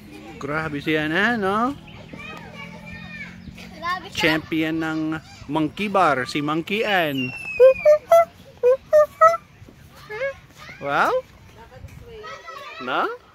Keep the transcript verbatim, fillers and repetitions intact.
Grabe siya na, no? Grabe siya. Champion ng Monkey Bar, si Monkey Ann. Wow? No?